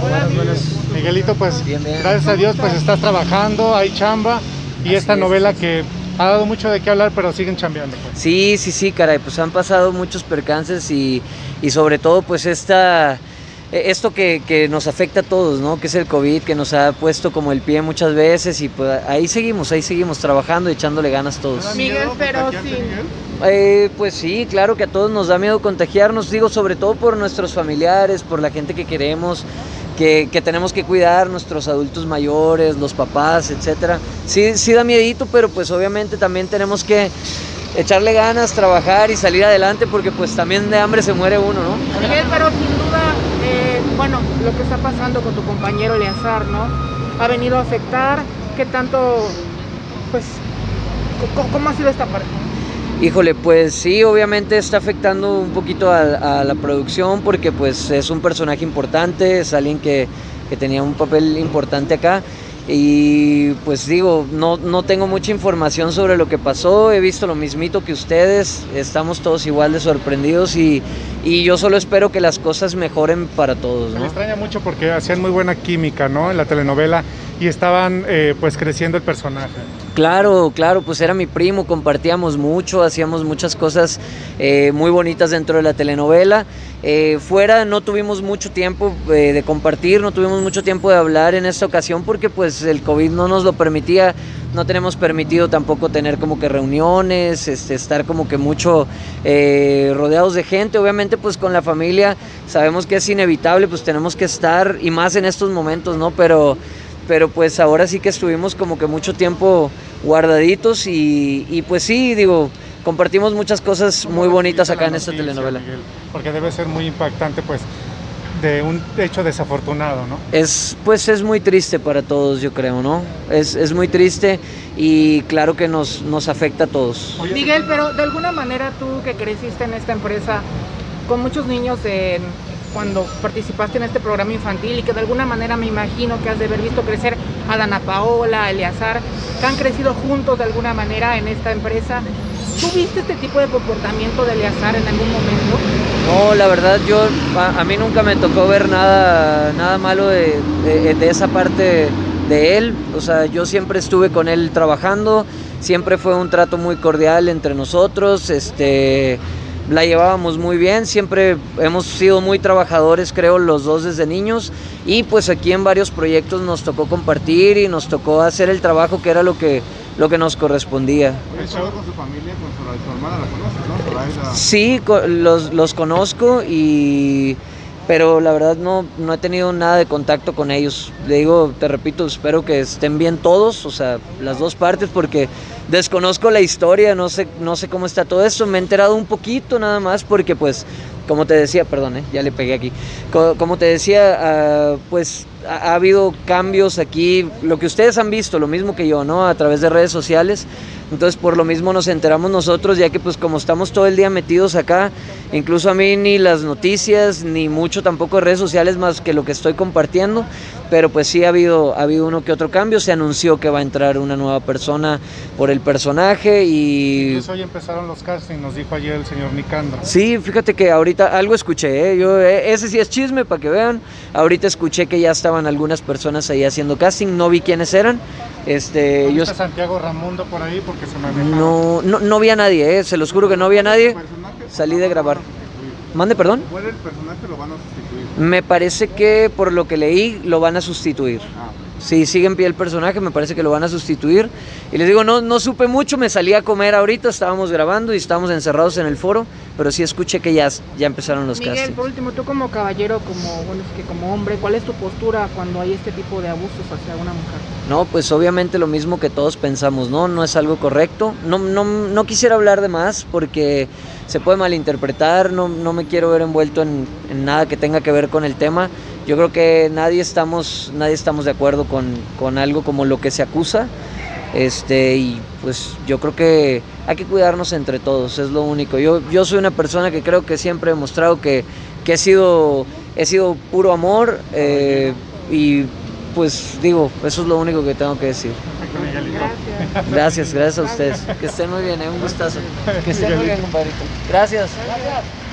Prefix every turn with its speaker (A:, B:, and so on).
A: Buenas.
B: Miguelito, pues
A: Bien.
B: gracias a Dios, pues estás trabajando, hay chamba y
A: Así
B: esta
A: es,
B: novela
A: así
B: que ha dado mucho de qué hablar, pero siguen chambeando, pues.
A: Sí, caray, pues han pasado muchos percances y sobre todo pues esto que nos afecta a todos, ¿no? Que es el COVID, que nos ha puesto como el pie muchas veces y pues ahí seguimos trabajando y echándole ganas todos.
C: Miguel, pero sí.
A: Pues sí, claro que a todos nos da miedo contagiarnos, digo, sobre todo por nuestros familiares, por la gente que queremos, que tenemos que cuidar, nuestros adultos mayores, los papás, etcétera. Sí da miedito, pero pues obviamente también tenemos que echarle ganas, trabajar y salir adelante, porque pues también de hambre se muere uno, ¿no?
C: Miguel, pero sin duda, bueno, lo que está pasando con tu compañero Eleazar, ¿no? Ha venido a afectar. ¿Qué tanto, pues, cómo ha sido esta parte?
A: Híjole, pues sí, obviamente está afectando un poquito a la producción, porque pues es un personaje importante, es alguien que tenía un papel importante acá. Y pues digo, no tengo mucha información sobre lo que pasó, he visto lo mismito que ustedes, estamos todos igual de sorprendidos y yo solo espero que las cosas mejoren para todos, ¿no?
B: Me extraña mucho porque hacían muy buena química, ¿no? En la telenovela y estaban pues creciendo el personaje.
A: Claro, pues era mi primo, compartíamos mucho, hacíamos muchas cosas muy bonitas dentro de la telenovela. Fuera no tuvimos mucho tiempo de compartir, no tuvimos mucho tiempo de hablar en esta ocasión porque pues el COVID no nos lo permitía, no tenemos permitido tampoco tener como que reuniones, estar como que mucho rodeados de gente. Obviamente pues con la familia sabemos que es inevitable, pues tenemos que estar y más en estos momentos, ¿no? Pero pues ahora sí que estuvimos como que mucho tiempo guardaditos y pues sí, digo, compartimos muchas cosas muy bonitas acá en esta telenovela.
B: Miguel, porque debe ser muy impactante pues de un hecho desafortunado, ¿no?
A: Es muy triste para todos, yo creo, ¿no? Es muy triste y claro que nos afecta a todos.
C: Miguel, pero de alguna manera tú que creciste en esta empresa con muchos niños cuando participaste en este programa infantil y que de alguna manera me imagino que has de haber visto crecer a Dana Paola, a Eleazar, que han crecido juntos de alguna manera en esta empresa. ¿Tú viste este tipo de comportamiento de Eleazar en algún momento?
A: No, la verdad a mí nunca me tocó ver nada malo de esa parte de él. O sea, yo siempre estuve con él trabajando, siempre fue un trato muy cordial entre nosotros, la llevábamos muy bien, siempre hemos sido muy trabajadores, creo, los dos desde niños, y pues aquí en varios proyectos nos tocó compartir y nos tocó hacer el trabajo que era lo que nos correspondía.
D: ¿Has estado con su familia, con su hermana, la conoces, no?
A: Sí, los conozco pero la verdad no he tenido nada de contacto con ellos. Le digo, te repito, espero que estén bien todos, o sea, las dos partes, porque desconozco la historia, no sé cómo está todo esto. Me he enterado un poquito nada más porque pues, como te decía, perdón, ya le pegué aquí. Como te decía, pues ha habido cambios aquí, lo que ustedes han visto, lo mismo que yo, ¿no? A través de redes sociales. Entonces por lo mismo nos enteramos nosotros, ya que pues como estamos todo el día metidos acá, incluso a mí ni las noticias, ni mucho tampoco de redes sociales más que lo que estoy compartiendo, pero pues sí ha habido uno que otro cambio. Se anunció que va a entrar una nueva persona por el personaje y...
B: Incluso hoy empezaron los castings, nos dijo ayer el señor Nicandro.
A: Sí, fíjate que ahorita algo escuché, ese sí es chisme para que vean. Ahorita escuché que ya estaban algunas personas ahí haciendo casting, no vi quiénes eran.
B: ¿No está Santiago Ramundo por ahí? Porque se me
A: no vi a nadie, se los juro que no vi a nadie. Salí de grabar. Mande, perdón.
D: ¿Cuál es el personaje que lo van a sustituir?
A: Me parece que por lo que leí lo van a sustituir. Si sigue en pie el personaje, me parece que lo van a sustituir. Y les digo, no supe mucho, me salí a comer ahorita, estábamos grabando y estábamos encerrados en el foro, pero sí escuché que ya empezaron los
C: Miguel,
A: castings.
C: por último, tú como caballero, como hombre, ¿cuál es tu postura cuando hay este tipo de abusos hacia una mujer?
A: No, pues obviamente lo mismo que todos pensamos, no es algo correcto. No quisiera hablar de más porque se puede malinterpretar, no me quiero ver envuelto en nada que tenga que ver con el tema. Yo creo que nadie estamos de acuerdo con algo como lo que se acusa, y pues yo creo que hay que cuidarnos entre todos, es lo único. Yo soy una persona que creo que siempre he demostrado que he sido puro amor, y pues digo, eso es lo único que tengo que decir.
C: Gracias.
A: Gracias a ustedes, que estén muy bien, un gustazo. Que estén muy bien, compadrito. Gracias.